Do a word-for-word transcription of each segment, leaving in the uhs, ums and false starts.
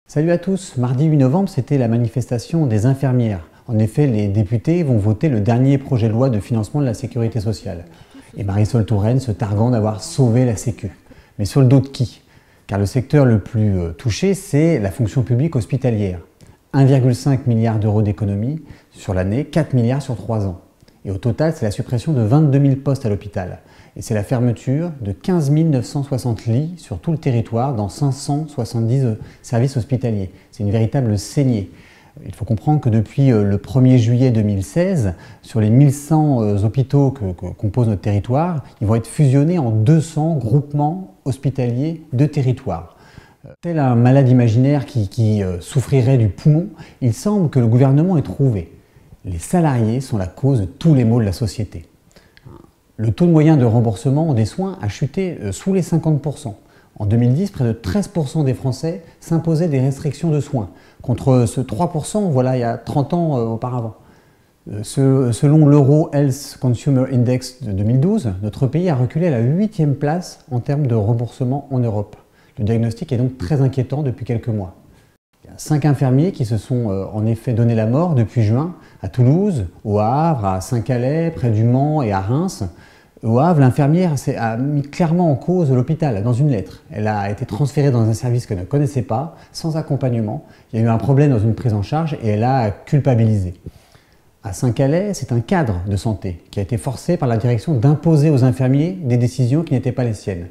Salut à tous, mardi huit novembre, c'était la manifestation des infirmières. En effet, les députés vont voter le dernier projet de loi de financement de la sécurité sociale. Et Marisol Touraine se targuant d'avoir sauvé la Sécu. Mais sur le dos de qui? Car le secteur le plus touché, c'est la fonction publique hospitalière. un virgule cinq milliard d'euros d'économie sur l'année, quatre milliards sur trois ans. Et au total, c'est la suppression de vingt-deux mille postes à l'hôpital. Et c'est la fermeture de quinze mille neuf cent soixante lits sur tout le territoire dans cinq cent soixante-dix services hospitaliers. C'est une véritable saignée. Il faut comprendre que depuis le premier juillet deux mille seize, sur les mille cent hôpitaux que, que compose notre territoire, ils vont être fusionnés en deux cents groupements hospitaliers de territoire. Tel un malade imaginaire qui, qui souffrirait du poumon, il semble que le gouvernement ait trouvé. Les salariés sont la cause de tous les maux de la société. Le taux moyen de remboursement des soins a chuté sous les cinquante pour cent. En deux mille dix, près de treize pour cent des Français s'imposaient des restrictions de soins, contre ce trois pour cent voilà, il y a trente ans euh, auparavant. Ce, selon l'Euro Health Consumer Index de deux mille douze, notre pays a reculé à la huitième place en termes de remboursement en Europe. Le diagnostic est donc très inquiétant depuis quelques mois. Il y a cinq infirmiers qui se sont euh, en effet donné la mort depuis juin, à Toulouse, au Havre, à Saint-Calais, près du Mans et à Reims. Au Havre, l'infirmière a mis clairement en cause l'hôpital dans une lettre. Elle a été transférée dans un service qu'elle ne connaissait pas, sans accompagnement. Il y a eu un problème dans une prise en charge et elle a culpabilisé. À Saint-Calais, c'est un cadre de santé qui a été forcé par la direction d'imposer aux infirmiers des décisions qui n'étaient pas les siennes.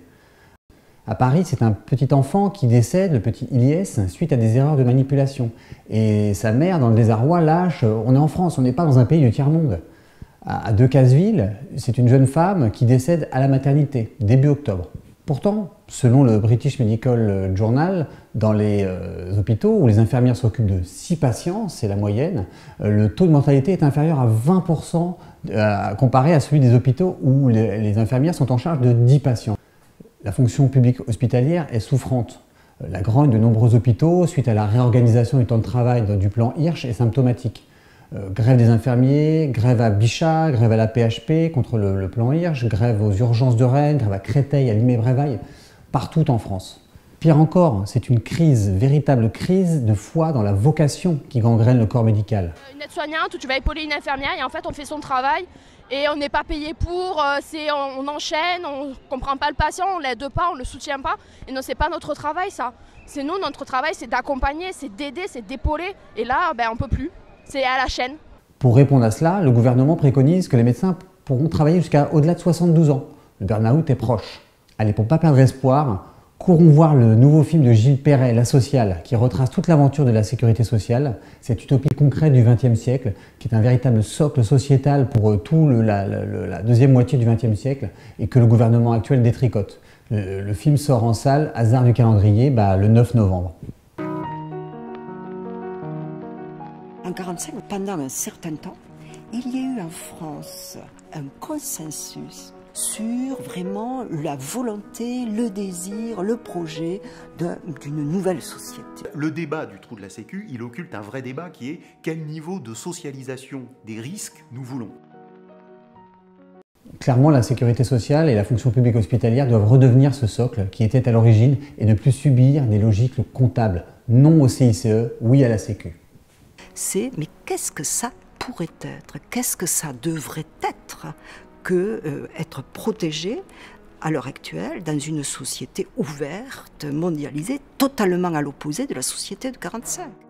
À Paris, c'est un petit enfant qui décède, le petit Ilyes, suite à des erreurs de manipulation. Et sa mère, dans le désarroi, lâche « On est en France, on n'est pas dans un pays du tiers-monde ». À Decazeville, c'est une jeune femme qui décède à la maternité, début octobre. Pourtant, selon le British Medical Journal, dans les euh, hôpitaux où les infirmières s'occupent de six patients, c'est la moyenne, euh, le taux de mortalité est inférieur à vingt pour cent euh, comparé à celui des hôpitaux où les, les infirmières sont en charge de dix patients. La fonction publique hospitalière est souffrante. La grogne de nombreux hôpitaux, suite à la réorganisation du temps de travail du plan Hirsch, est symptomatique. Euh, grève des infirmiers, grève à Bichat, grève à la P H P contre le, le plan Hirsch, grève aux urgences de Rennes, grève à Créteil, à Limay-Brévaille, partout en France. Pire encore, c'est une crise, véritable crise de foi dans la vocation qui gangrène le corps médical. Une aide-soignante où tu vas épauler une infirmière et en fait on fait son travail et on n'est pas payé pour, euh, on, on enchaîne, on ne comprend pas le patient, on ne l'aide pas, on ne le soutient pas. Et non, c'est pas notre travail ça. C'est nous, notre travail c'est d'accompagner, c'est d'aider, c'est d'épauler. Et là, ben, on ne peut plus. C'est à la chaîne. Pour répondre à cela, le gouvernement préconise que les médecins pourront travailler jusqu'à au-delà de soixante-douze ans. Le burn-out est proche. Allez, pour ne pas perdre espoir, courons voir le nouveau film de Gilles Perret, La Sociale, qui retrace toute l'aventure de la sécurité sociale, cette utopie concrète du vingtième siècle, qui est un véritable socle sociétal pour tout le, la, la, la deuxième moitié du vingtième siècle, et que le gouvernement actuel détricote. Le, le film sort en salle, hasard du calendrier, bah, le neuf novembre. En mille neuf cent quarante-cinq, pendant un certain temps, il y a eu en France un consensus sur vraiment la volonté, le désir, le projet d'une nouvelle société. Le débat du trou de la Sécu, il occulte un vrai débat qui est quel niveau de socialisation des risques nous voulons. Clairement, la sécurité sociale et la fonction publique hospitalière doivent redevenir ce socle qui était à l'origine et ne plus subir des logiques comptables. Non au C I C E, oui à la Sécu. C'est mais qu'est-ce que ça pourrait être? Qu'est-ce que ça devrait être que euh, être protégé à l'heure actuelle dans une société ouverte, mondialisée, totalement à l'opposé de la société de quarante-cinq.